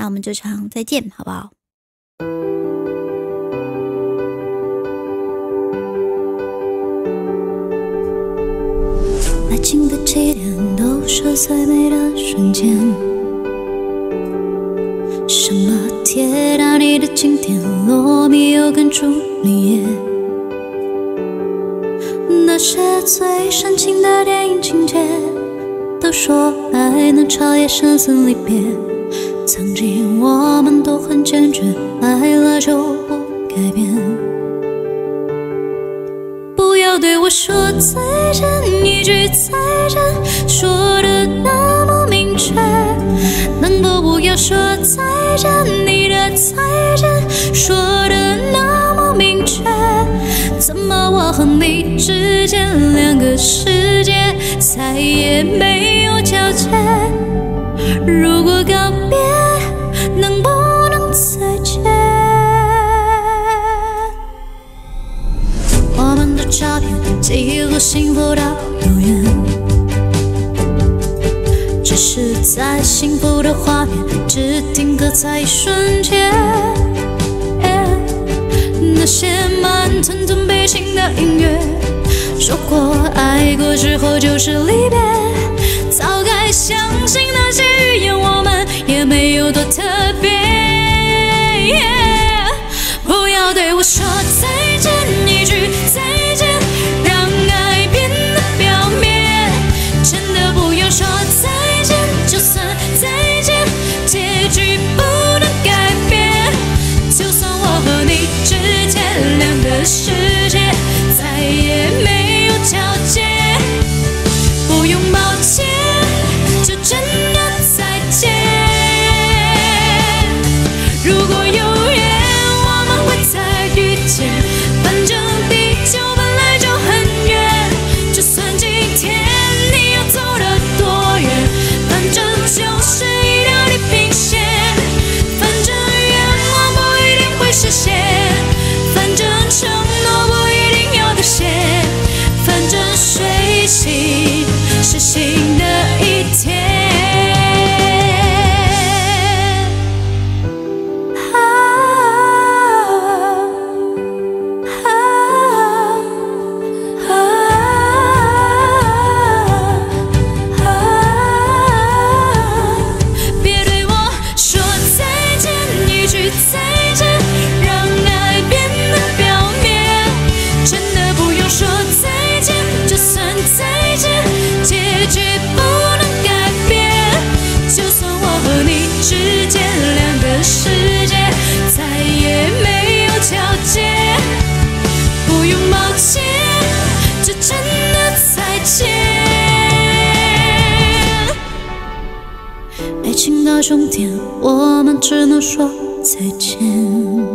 那我们就唱再见，好不好？爱情的起点都是最美的瞬间，什么铁达尼的经典，罗密欧跟朱丽叶，那些最煽情的电影情节，都说爱能超越生死离别。曾经我们都很坚决，爱了就不改变。不要对我说再见，一句再见说得那么明确，能否不要说再见，你的再见说得那么明确。怎么我和你之间两个世界再也没有交界？如果告别能不能再见？我们的照片记录幸福到永远，只是在幸福的画面只定格在一瞬间。那些慢吞吞悲情的音乐，说过爱过之后就是离别，早该相信那些语言，我们也没有多特别。不要对我说再见，一句再见让爱变得表面，真的不用说再见，就算再见结局不能改变。就算我和你之间两个世界再也没有交界，不用抱歉，就真的再见。如果有缘我们会再遇见，反正地球本来就很远，就算今天你要走得多远，反正就是一条地平线，反正愿望不一定会实现，反正承诺不一定有兑现，反正睡醒是新的一天。别对我说再见，一句再见让爱变得表面，真的不用说再见，就算再见结局不能改变。就算我和你之间两个世界再也没有交界，不用抱歉，就真的再见。爱情到终点，我们只能说再见。